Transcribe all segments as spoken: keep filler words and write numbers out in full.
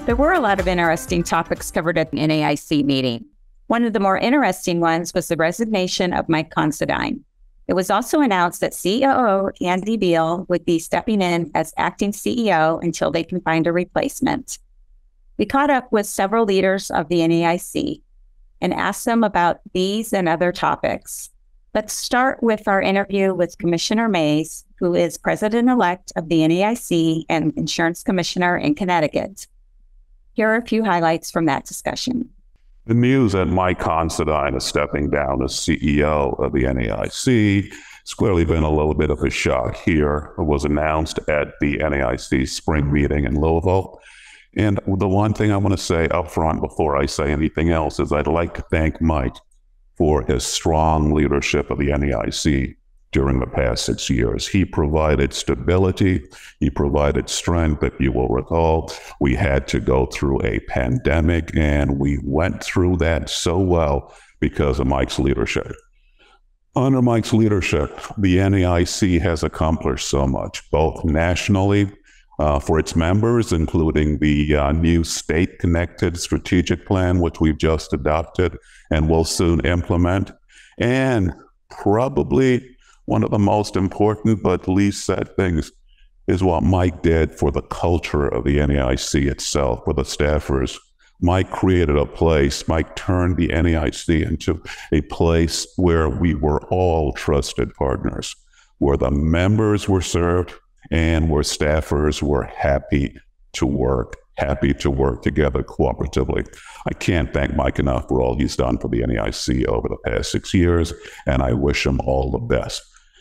There were a lot of interesting topics covered at the N A I C meeting. One of the more interesting ones was the resignation of Mike Consedine. It was also announced that C O O Andy Beal would be stepping in as acting C E O until they can find a replacement. We caught up with several leaders of the N A I C and asked them about these and other topics. Let's start with our interview with Commissioner Mais, who is president-elect of the N A I C and insurance commissioner in Connecticut. Here are a few highlights from that discussion. The news that Mike Consedine is stepping down as C E O of the N A I C has clearly been a little bit of a shock here. It was announced at the N A I C spring meeting in Louisville. And the one thing I want to say up front before I say anything else is I'd like to thank Mike for his strong leadership of the N A I C during the past six years. He provided stability. He provided strength. If you will recall, we had to go through a pandemic, and we went through that so well because of Mike's leadership. Under Mike's leadership, the N A I C has accomplished so much, both nationally uh, for its members, including the uh, new state-connected strategic plan, which we've just adopted and will soon implement, and probably one of the most important but least said things is what Mike did for the culture of the N A I C itself, for the staffers. Mike created a place, Mike turned the N A I C into a place where we were all trusted partners, where the members were served and where staffers were happy to work, happy to work together cooperatively. I can't thank Mike enough for all he's done for the N A I C over the past six years, and I wish him all the best.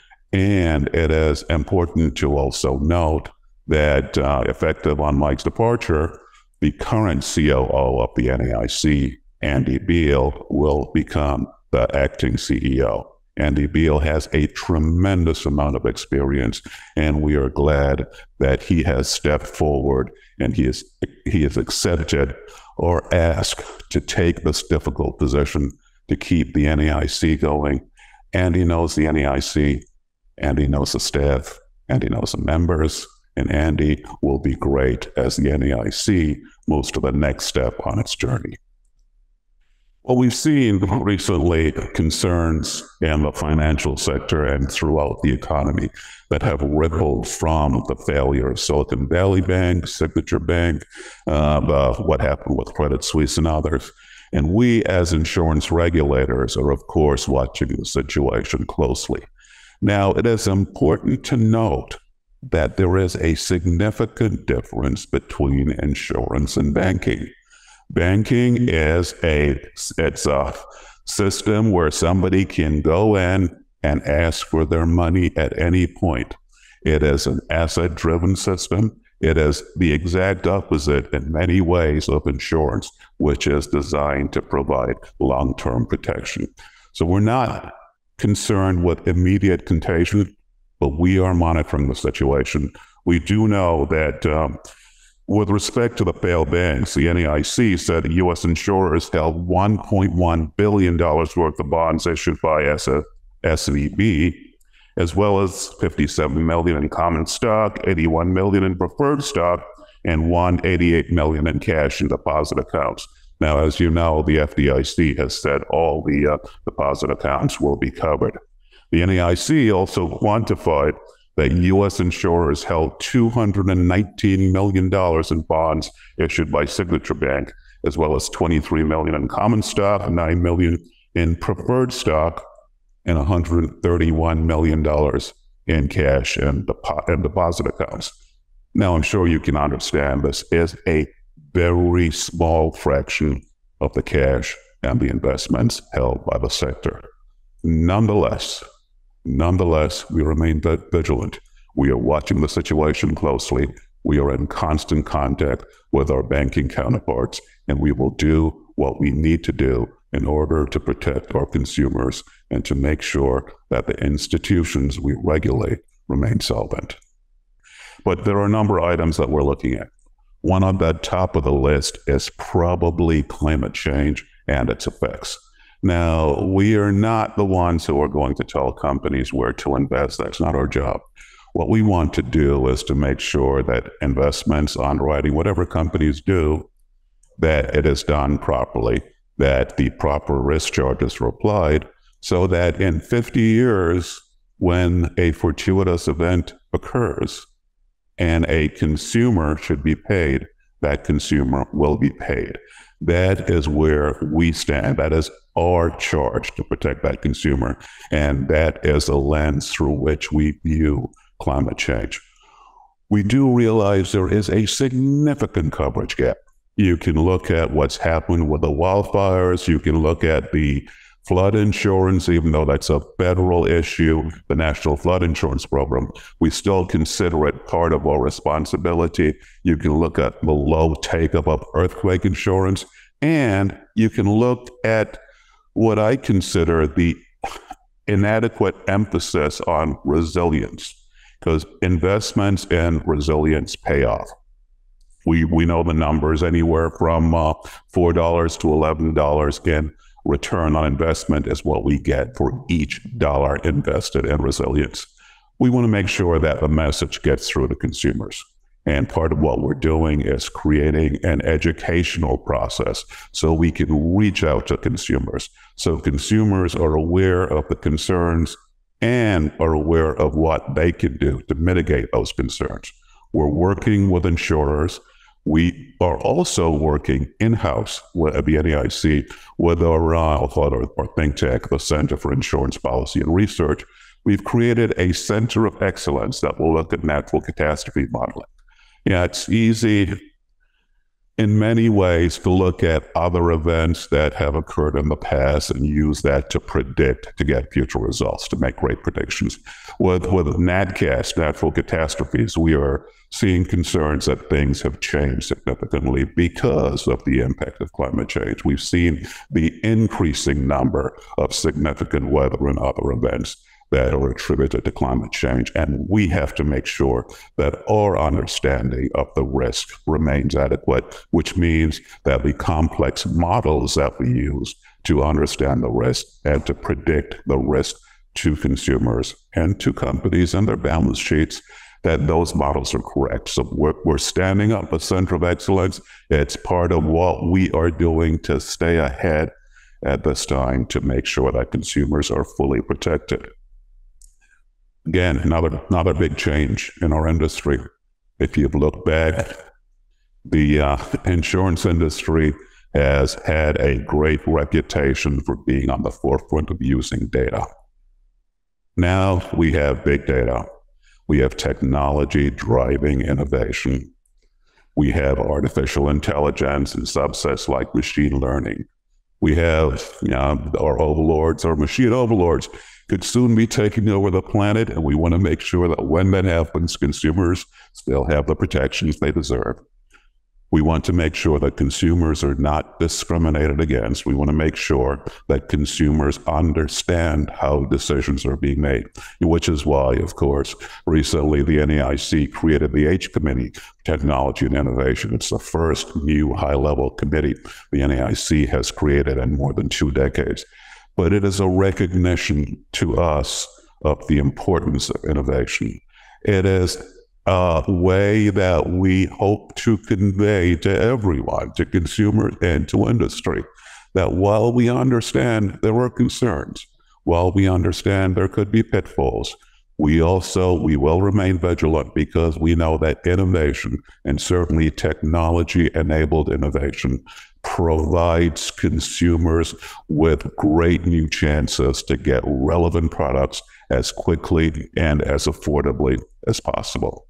And it is important to also note that uh, effective on Mike's departure, the current C O O of the N A I C, Andy Beal, will become the acting C E O. Andy Beal has a tremendous amount of experience, and we are glad that he has stepped forward and he is he is accepted or asked to take this difficult position to keep the N A I C going. Andy knows the N A I C. Andy knows the staff, Andy knows the members, and Andy will be great as the N A I C moves to the next step on its journey. Well, we've seen recently concerns in the financial sector and throughout the economy that have rippled from the failure of Silicon Valley Bank, Signature Bank, uh, the, what happened with Credit Suisse and others. And we as insurance regulators are, of course, watching the situation closely. Now, it is important to note that there is a significant difference between insurance and banking. Banking is a, it's a system where somebody can go in and ask for their money at any point. It is an asset-driven system. It is the exact opposite in many ways of insurance, which is designed to provide long-term protection. So we're not concerned with immediate contagion, but we are monitoring the situation. We do know that um, with respect to the failed banks, the N A I C said U S insurers held one point one billion dollars worth of bonds issued by S V B, as well as fifty-seven million dollars in common stock, eighty-one million dollars in preferred stock, and one hundred eighty-eight million dollars in cash in deposit accounts. Now, as you know, the F D I C has said all the uh, deposit accounts will be covered. The N A I C also quantified that U S insurers held two hundred nineteen million dollars in bonds issued by Signature Bank, as well as twenty-three million dollars in common stock, nine million dollars in preferred stock, and one hundred thirty-one million dollars in cash and, depo- and deposit accounts. Now, I'm sure you can understand this is a very small fraction of the cash and the investments held by the sector. Nonetheless, nonetheless, we remain vigilant. We are watching the situation closely. We are in constant contact with our banking counterparts, and we will do what we need to do in order to protect our consumers and to make sure that the institutions we regulate remain solvent. But there are a number of items that we're looking at. One on the top of the list is probably climate change and its effects. Now, we are not the ones who are going to tell companies where to invest. That's not our job. What we want to do is to make sure that investments, underwriting, whatever companies do, that it is done properly, that the proper risk charges are applied, so that in fifty years, when a fortuitous event occurs and a consumer should be paid, that consumer will be paid. That is where we stand. That is our charge, to protect that consumer. And that is a lens through which we view climate change. We do realize there is a significant coverage gap. You can look at what's happened with the wildfires. You can look at the flood insurance, even though that's a federal issue, the National Flood Insurance Program. We still consider it part of our responsibility. You can look at the low take-up of earthquake insurance, and you can look at what I consider the inadequate emphasis on resilience, because investments in resilience pay off. We we know the numbers, anywhere from uh, four dollars to eleven dollars in return on investment is what we get for each dollar invested in resilience. We want to make sure that the message gets through to consumers. And part of what we're doing is creating an educational process so we can reach out to consumers, so consumers are aware of the concerns and are aware of what they can do to mitigate those concerns. We're working with insurers. We are also working in-house at the N A I C with our, uh, I'll call it our think tank, the Center for Insurance Policy and Research. We've created a center of excellence that will look at natural catastrophe modeling. Yeah, it's easy in many ways to look at other events that have occurred in the past and use that to predict, to get future results, to make great predictions. With, with NatCast, natural catastrophes, we are seeing concerns that things have changed significantly because of the impact of climate change. We've seen the increasing number of significant weather and other events that are attributed to climate change. And we have to make sure that our understanding of the risk remains adequate, which means that the complex models that we use to understand the risk and to predict the risk to consumers and to companies and their balance sheets, that those models are correct. So we're, we're standing up a center of excellence. It's part of what we are doing to stay ahead at this time to make sure that consumers are fully protected. Again, another another big change in our industry. If you look back, the uh, insurance industry has had a great reputation for being on the forefront of using data. Now we have big data. We have technology driving innovation. We have artificial intelligence and subsets like machine learning. We have, you know, our overlords, our machine overlords could soon be taking over the planet, and we want to make sure that when that happens, consumers still have the protections they deserve. We want to make sure that consumers are not discriminated against. We want to make sure that consumers understand how decisions are being made, which is why, of course, recently the N A I C created the H Committee, Technology and Innovation. It's the first new high-level committee the N A I C has created in more than two decades. But it is a recognition to us of the importance of innovation. It is a way that we hope to convey to everyone, to consumers and to industry, that while we understand there are concerns, while we understand there could be pitfalls, we also, we will remain vigilant, because we know that innovation, and certainly technology-enabled innovation, provides consumers with great new chances to get relevant products as quickly and as affordably as possible.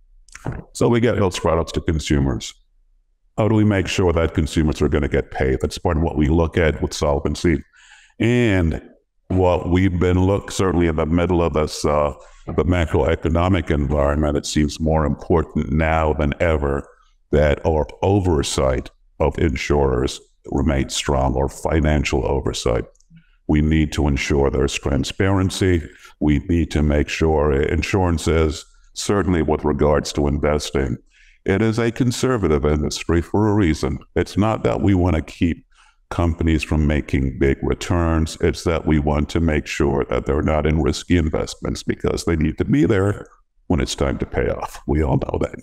So we get those products to consumers. How do we make sure that consumers are going to get paid? That's part of what we look at with solvency. And what we've been look certainly in the middle of this, uh, the macroeconomic environment, it seems more important now than ever that our oversight of insurers remains strong, or financial oversight. We need to ensure there's transparency. We need to make sure insurance is, certainly with regards to investing, it is a conservative industry for a reason. It's not that we want to keep companies from making big returns. It's that we want to make sure that they're not in risky investments, because they need to be there when it's time to pay off. We all know that.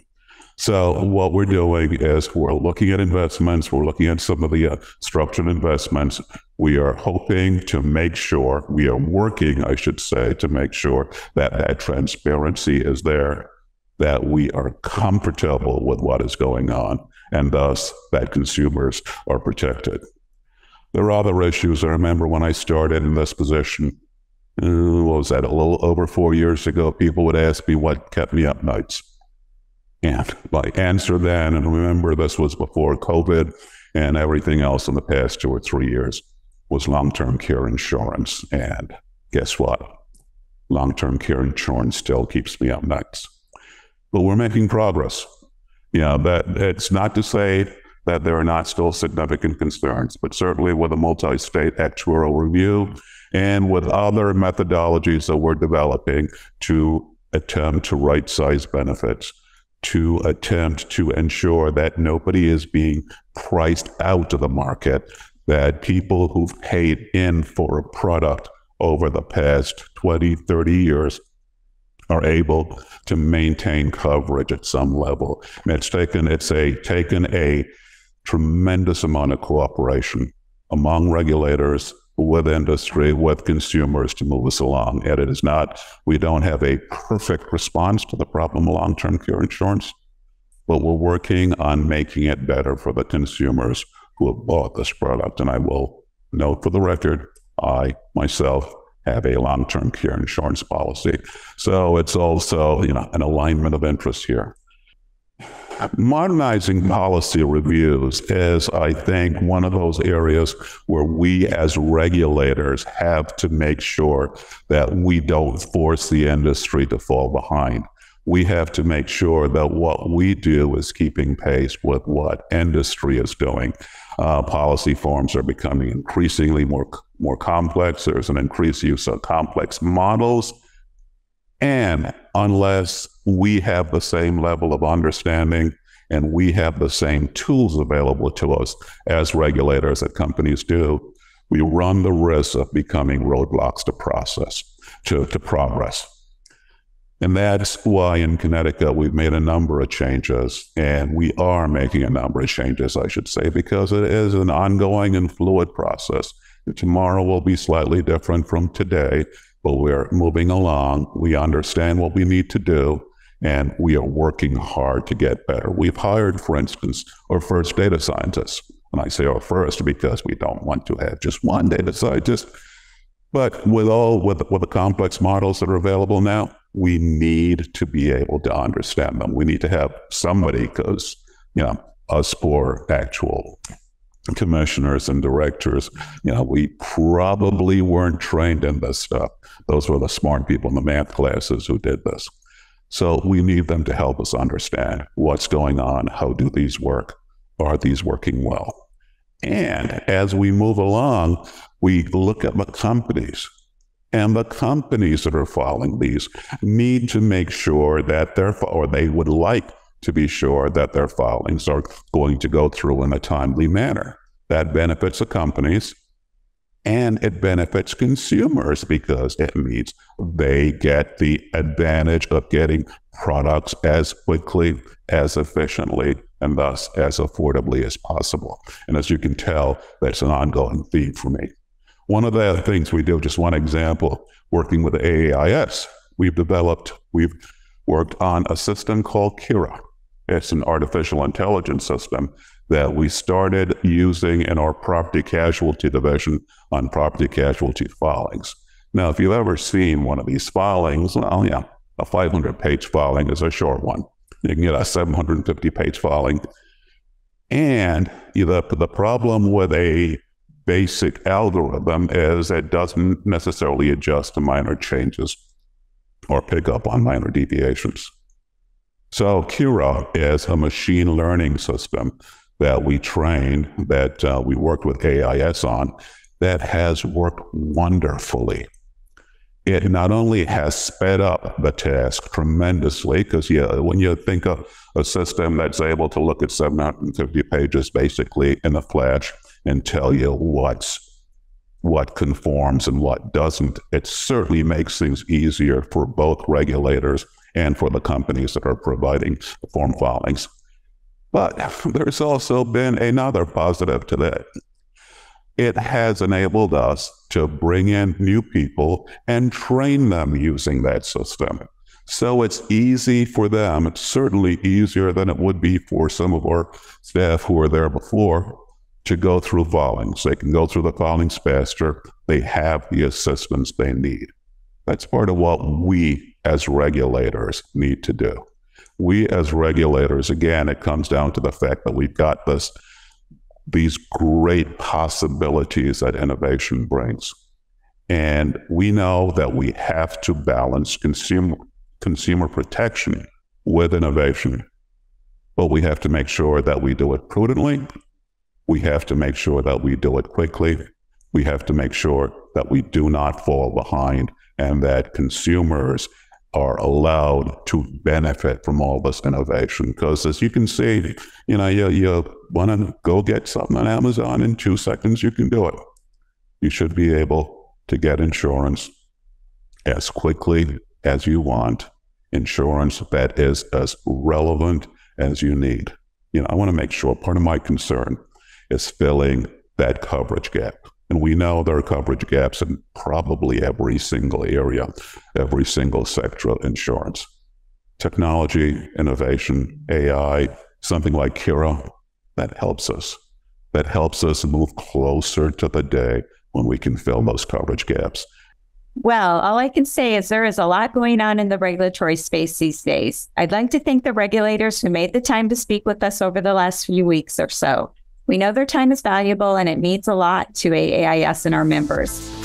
So what we're doing is we're looking at investments. We're looking at some of the uh, structured investments. We are hoping to make sure, we are working, I should say, to make sure that that transparency is there, that we are comfortable with what is going on, and thus that consumers are protected. There are other issues. I remember when I started in this position, uh, what was that, a little over four years ago, people would ask me what kept me up nights. And my answer then, and remember this was before COVID and everything else in the past two or three years, was long-term care insurance. And guess what? Long-term care insurance still keeps me up nights. But we're making progress. You know, that it's not to say that there are not still significant concerns, but certainly with a multi-state actuarial review and with other methodologies that we're developing to attempt to right-size benefits, to attempt to ensure that nobody is being priced out of the market, that people who've paid in for a product over the past twenty, thirty years are able to maintain coverage at some level. And it's taken, it's a, taken a tremendous amount of cooperation among regulators, with industry, with consumers to move us along. And it is not, we don't have a perfect response to the problem of long-term care insurance, but we're working on making it better for the consumers who have bought this product. And I will note for the record, I myself have a long-term care insurance policy. So it's also, you know, an alignment of interest here. Modernizing policy reviews is, I think, one of those areas where we as regulators have to make sure that we don't force the industry to fall behind. We have to make sure that what we do is keeping pace with what industry is doing. Uh, policy forms are becoming increasingly more, more complex. There's an increased use of complex models. And unless we have the same level of understanding and we have the same tools available to us as regulators that companies do, we run the risk of becoming roadblocks to process, to, to progress. And that's why in Connecticut, we've made a number of changes, and we are making a number of changes, I should say, because it is an ongoing and fluid process. Tomorrow will be slightly different from today, but we're moving along. We understand what we need to do, and we are working hard to get better. We've hired, for instance, our first data scientists. And I say our first because we don't want to have just one data scientist. But with all, with, with the complex models that are available now, we need to be able to understand them. We need to have somebody, because, you know, us poor actual commissioners and directors, you know, we probably weren't trained in this stuff. Those were the smart people in the math classes who did this. So we need them to help us understand what's going on. How do these work? Are these working well? And as we move along, we look at the companies. And the companies that are filing these need to make sure that they're, or they would like to be sure that their filings are going to go through in a timely manner. That benefits the companies, and it benefits consumers because it means they get the advantage of getting products as quickly, as efficiently, and thus as affordably as possible. And as you can tell, that's an ongoing theme for me. One of the things we do, just one example, working with A A I S, we've developed, we've worked on a system called Kira. It's an artificial intelligence system that we started using in our property casualty division on property casualty filings. Now, if you've ever seen one of these filings, well, yeah, a five hundred page filing is a short one. You can get a seven hundred fifty page filing. And the, the problem with a basic algorithm is it doesn't necessarily adjust to minor changes or pick up on minor deviations. So Kira is a machine learning system that we trained, that uh, we worked with A I S on, that has worked wonderfully. It not only has sped up the task tremendously, because yeah, when you think of a system that's able to look at seven hundred fifty pages basically in a flash and tell you what's, what conforms and what doesn't, it certainly makes things easier for both regulators and for the companies that are providing the form filings. But there's also been another positive to that. It has enabled us to bring in new people and train them using that system. So it's easy for them. It's certainly easier than it would be for some of our staff who were there before to go through filings. They can go through the filings faster. They have the assistance they need. That's part of what we as regulators need to do. We as regulators, again, it comes down to the fact that we've got this, these great possibilities that innovation brings. And we know that we have to balance consumer consumer protection with innovation. But we have to make sure that we do it prudently. We have to make sure that we do it quickly. We have to make sure that we do not fall behind and that consumers are allowed to benefit from all this innovation. Because as you can see, you know, you, you want to go get something on Amazon in two seconds, you can do it. You should be able to get insurance as quickly as you want, insurance that is as relevant as you need. You know, I want to make sure part of my concern is filling that coverage gap. And we know there are coverage gaps in probably every single area, every single sector of insurance. Technology, innovation, A I, something like Kira, that helps us. That helps us move closer to the day when we can fill those coverage gaps. Well, all I can say is there is a lot going on in the regulatory space these days. I'd like to thank the regulators who made the time to speak with us over the last few weeks or so. We know their time is valuable and it means a lot to A A I S and our members.